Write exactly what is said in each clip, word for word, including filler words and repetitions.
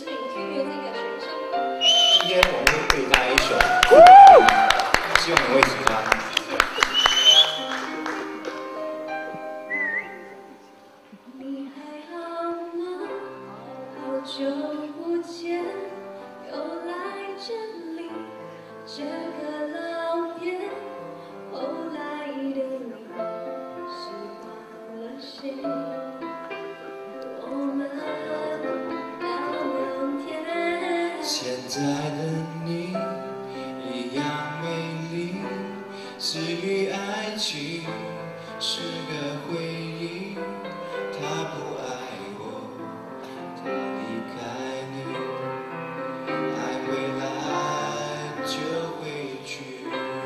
是 Q Music 的选手。 今天我们会对大家一首，希望你会喜欢。 你还好吗？好久不见，又来这里，这个老店，后来的你喜欢了谁？我们聊聊天。 现在的你一样美丽，至于爱情是个回忆，他不爱我，他离开你，爱回来就回去，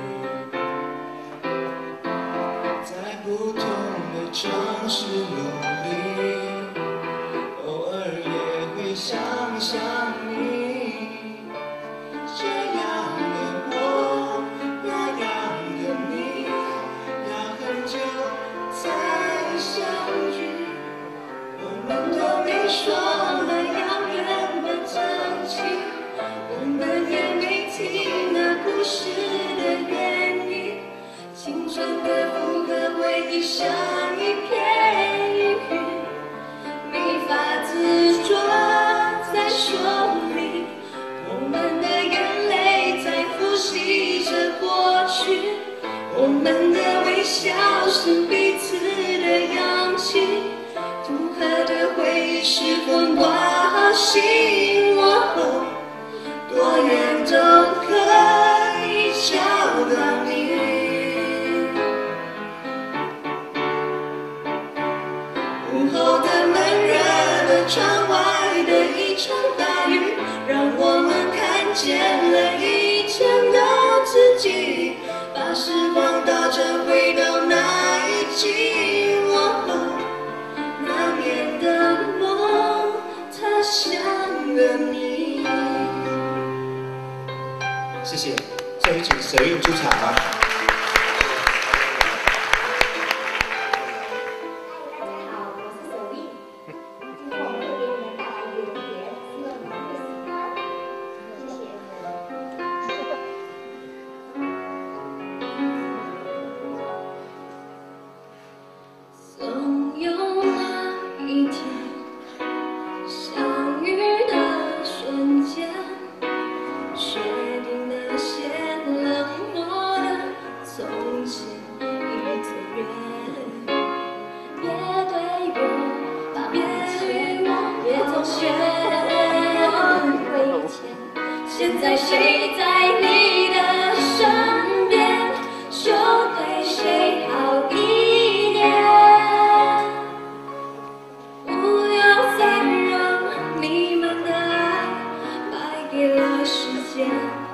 在不同的城市努力，偶尔也会想想你。这样的我，那样的你，要很久才相聚。我们都没说那样原本在一起，我们也没提那故事的原因。青春的负荷回忆像一片云雨，没法自捉在手里。我们的眼泪在复习着过去，我们的微笑是彼此的氧气，独特的回忆是风刮醒我，多远都可以找到你。午后的闷热的窗外的一场大雨，让我们看见了以前的自己，把时光倒着回到那一季，我那年的梦，它像个你。 谢谢，这里请蛇韵出场啊。 总有那一天，相遇的瞬间，确定那些冷漠的从前已走远。别对我，别对我，别总选亏欠。现在谁在你的身边，就对谁好一点。不要再让你们的爱败给了时间。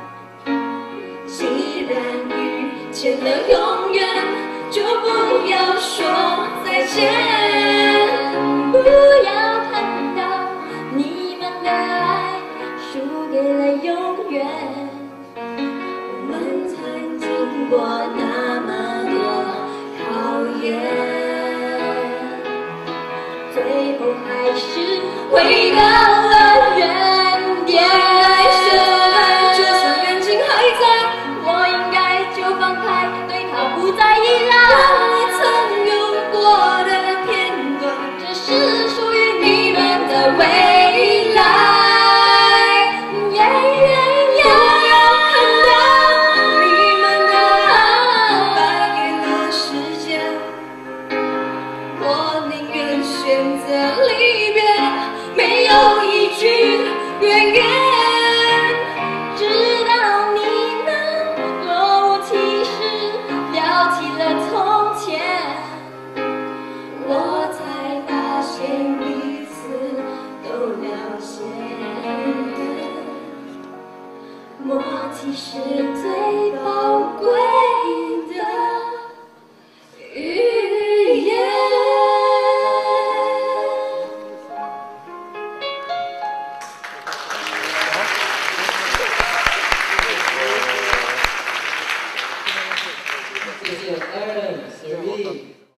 既然遇见了永远，就不要说再见。不要看到你们的爱输给了永远。我们曾经过那么多考验，最后还是回到了原点。就算感情还在，我应该就放开，对他不再依赖。你曾有过的片段，这是属于你们的未来。不要看到你们的爱败给了时间，我宁愿选择离别，没有一句怨言。直到你们若无其事聊起了从前，我才发现彼此都了解。默契是最宝贵的语言。 谢谢 Aaron、Siri。